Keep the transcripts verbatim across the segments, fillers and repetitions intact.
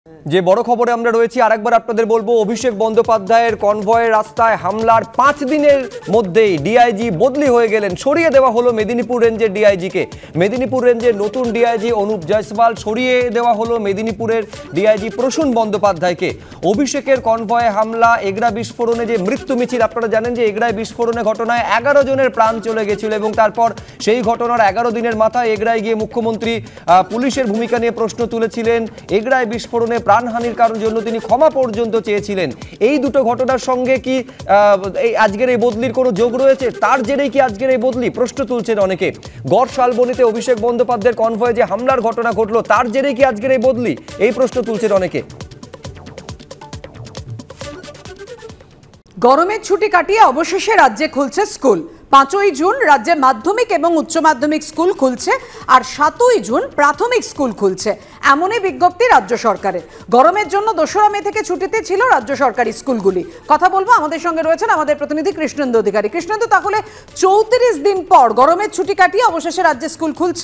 যে বড় খবরে আমরা রয়েছি আরেকবার আপনাদের বলবো, অভিষেক বন্দ্যোপাধ্যায়ের কনভয়ের রাস্তায় হামলার পাঁচ দিনের মধ্যেই ডিআইজি বদলি হয়ে গেলেন। সরিয়ে দেওয়া হলো মেদিনীপুর রেঞ্জের ডিআইজিকে। মেদিনীপুর রেঞ্জের নতুন ডিআইজি অনুপ জয়সওয়াল, সরিয়ে দেওয়া হলো মেদিনীপুরের ডিআইজি প্রসূন বন্দ্যোপাধ্যায়কে। অভিষেকের কনভয়ে হামলা, এগরা বিস্ফোরণে যে মৃত্যু মিছিল, আপনারা জানেন যে এগরায় বিস্ফোরণে ঘটনায় এগারো জনের প্রাণ চলে গেছিল এবং তারপর সেই ঘটনার এগারো দিনের মাথায় এগরায় গিয়ে মুখ্যমন্ত্রী পুলিশের ভূমিকা নিয়ে প্রশ্ন তুলেছিলেন। এগরায় বিস্ফোরণে প্রাণহানির কারণ জন্য তিনি ক্ষমা পর্যন্ত চেয়েছিলেন। এই দুটো ঘটনার সঙ্গে কি এই আজকের এই বদলির কোনো যোগ রয়েছে? তার জেরেই কি আজকের এই বদলি? প্রশ্ন তুলছেন অনেকে। গড় শালবনীতে অভিষেক বন্দ্যোপাধ্যায়ের কনভয়ে যে হামলার ঘটনা ঘটলো, তার জেরেই কি আজকের এই বদলি? এই প্রশ্ন তুলছেন অনেকে। গরমের ছুটি কাটিয়ে অবশেষে রাজ্যে খুলছে স্কুল। পাঁচই জুন রাজ্যে মাধ্যমিক এবং উচ্চ মাধ্যমিক স্কুল খুলছে, আর সাতই জুন প্রাথমিক স্কুল খুলছে, এমনই বিজ্ঞপ্তি রাজ্য সরকারের। গরমের জন্য দোসরা মে থেকে ছুটিতে ছিল রাজ্য সরকারি স্কুলগুলি। কথা বলবো, আমাদের সঙ্গে রয়েছেন আমাদের প্রতিনিধি কৃষ্ণেন্দু অধিকারী। কৃষ্ণেন্দু, তাহলে চৌত্রিশ দিন পর গরমের ছুটি কাটিয়ে অবশেষে রাজ্যে স্কুল খুলছে।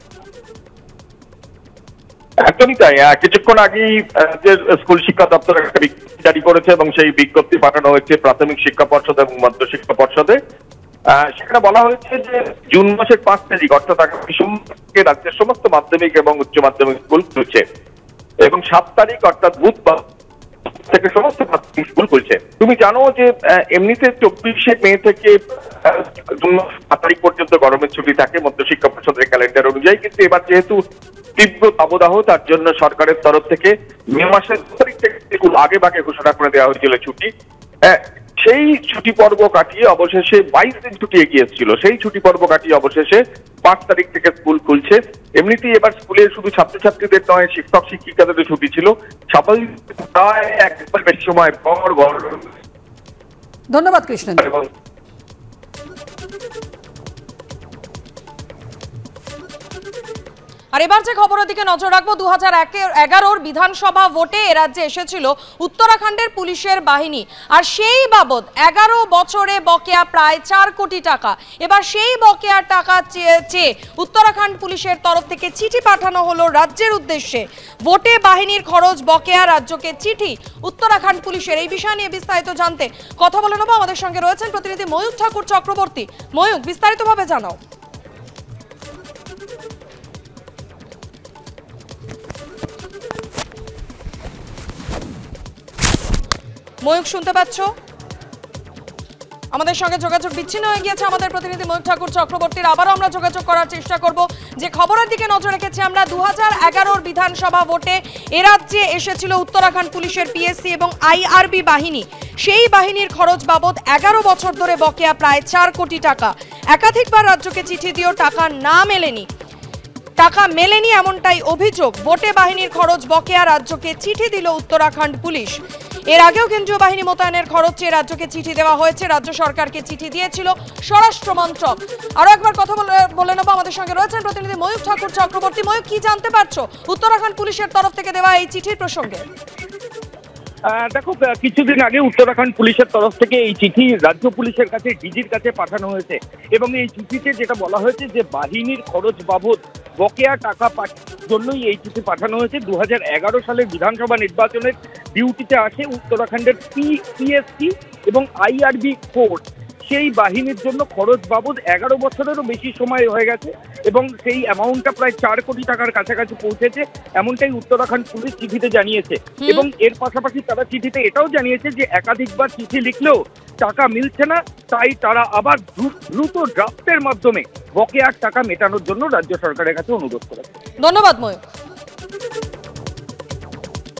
একদমই তাই। কিছুক্ষণ আগেই যে স্কুল শিক্ষা দপ্তর একটা বিজ্ঞপ্তি জারি করেছে এবং সেই বিজ্ঞপ্তি পাঠানো হয়েছে প্রাথমিক শিক্ষা পর্ষদ এবং মধ্য শিক্ষা পর্ষদে। সেখানে বলা হয়েছে যে জুন মাসের পাঁচ তারিখ অর্থাৎ আগামী সোমবার রাজ্যের সমস্ত মাধ্যমিক এবং উচ্চ মাধ্যমিক স্কুল খুলছে এবং সাত তারিখ অর্থাৎ বুধবার থেকে সমস্ত মাধ্যমিক স্কুল খুলছে। তুমি জানো যে এমনিতে চব্বিশে মে থেকে জুন মাস সাত তারিখ পর্যন্ত গরমের ছুটি থাকে মধ্য শিক্ষা পর্ষদের ক্যালেন্ডার অনুযায়ী, কিন্তু এবার যেহেতু তীব্র তাপদাহ, তার জন্য সরকারের তরফ থেকে মে মাসের দু তারিখ থেকে স্কুল আগে ভাগে ঘোষণা করে দেওয়া হয়েছিল ছুটি। সেই ছুটি পর্ব কাটিয়ে অবশেষে বাইশ দিন ছুটি এগিয়ে এসেছিল, সেই ছুটি পর্ব কাটিয়ে অবশেষে পাঁচ তারিখ থেকে স্কুল খুলছে। এমনিতেই এবার স্কুলে শুধু ছাত্রছাত্রীদের নয়, শিক্ষক শিক্ষিকাদের ছুটি ছিল। স্বাভাবিক প্রায় একবার বেশি সময় পর গরম। ধন্যবাদ কৃষ্ণ। আর এবার যে খবরের দিকে নজর রাখবো, দু হাজার এগারোর বিধানসভা ভোটে এ রাজ্যে এসেছিল উত্তরাখণ্ডের পুলিশের বাহিনী, আর সেই বাবদ এগারো বছরে বকেয়া প্রায় চার কোটি টাকা। এবার সেই বকেয়ার টাকা চেয়ে উত্তরাখণ্ড পুলিশের তরফ থেকে চিঠি পাঠানো হলো রাজ্যের উদ্দেশ্যে। ভোটে বাহিনীর খরচ বকেয়া রাজ্যকে চিঠি উত্তরাখণ্ড পুলিশের। এই বিষয় নিয়ে বিস্তারিত জানতে কথা বলে নেবো, আমাদের সঙ্গে রয়েছেন প্রতিনিধি ময়ূক ঠাকুর চক্রবর্তী। ময়ূক, বিস্তারিতভাবে জানাও। ময়ূক, শুনতে পাচ্ছ? আমাদের সঙ্গে যোগাযোগ বিচ্ছিন্ন হয়ে গিয়েছে আমাদের প্রতিনিধি ময়ূক ঠাকুর চক্রবর্তীর। আবারও আমরা যোগাযোগ করার চেষ্টা করব। যে খবরের দিকে নজর রেখেছি আমরা, দু হাজার এগারোর বিধানসভা ভোটে এ রাজ্যে এসেছিল উত্তরাখণ্ড পুলিশের পিএসসি এবং আইআরবি বাহিনী। সেই বাহিনীর খরচ বাবদ এগারো বছর ধরে বকেয়া প্রায় চার কোটি টাকা। একাধিকবার রাজ্যকে চিঠি দিয়েও টাকা না মেলেনি টাকা মেলেনি এমনটাই অভিযোগ। ভোটে বাহিনীর খরচ বকেয়া রাজ্যকে চিঠি দিল উত্তরাখণ্ড পুলিশ। এর আগেও কেন্দ্রীয় বাহিনী মোতায়েনের খরচ চেয়ে রাজ্যকে চিঠি দেওয়া হয়েছে। রাজ্য সরকারকে চিঠি দিয়েছিল স্বরাষ্ট্র মন্ত্রক। আরো একবার কথা বলে নেবো, আমাদের সঙ্গে রয়েছেন প্রতিনিধি ময়ূক ঠাকুর চক্রবর্তী। ময়ূক, কি জানতে পারছো উত্তরাখণ্ড পুলিশের তরফ থেকে দেওয়া এই চিঠির প্রসঙ্গে? দেখো, কিছুদিন আগে উত্তরাখণ্ড পুলিশের তরফ থেকে এই চিঠি রাজ্য পুলিশের কাছে, ডিজির কাছে পাঠানো হয়েছে এবং এই চিঠিতে যেটা বলা হয়েছে যে বাহিনীর খরচ বাবদ বকেয়া টাকা জন্যই এই চিঠি পাঠানো হয়েছে। দু হাজার এগারো সালের বিধানসভা নির্বাচনের ডিউটিতে আসে উত্তরাখণ্ডের পিএসসি এবং আইআরবি ফোর্স। সেই বাহিনীর জন্য খরচ বাবদ এগারো বছরেরও বেশি সময় হয়ে গেছে এবং সেই অ্যামাউন্টটা প্রায় চার কোটি টাকার কাছাকাছি পৌঁছেছে, এমনটাই উত্তরাখণ্ড পুলিশ চিঠিতে জানিয়েছে। এবং এর পাশাপাশি তারা চিঠিতে এটাও জানিয়েছে যে একাধিকবার চিঠি লিখলেও টাকা মিলছে না, তাই তারা আবার দ্রুত ড্রাফটের মাধ্যমে বকেয়ার টাকা মেটানোর জন্য রাজ্য সরকারের কাছে অনুরোধ করেছে। ধন্যবাদ ময়ূক।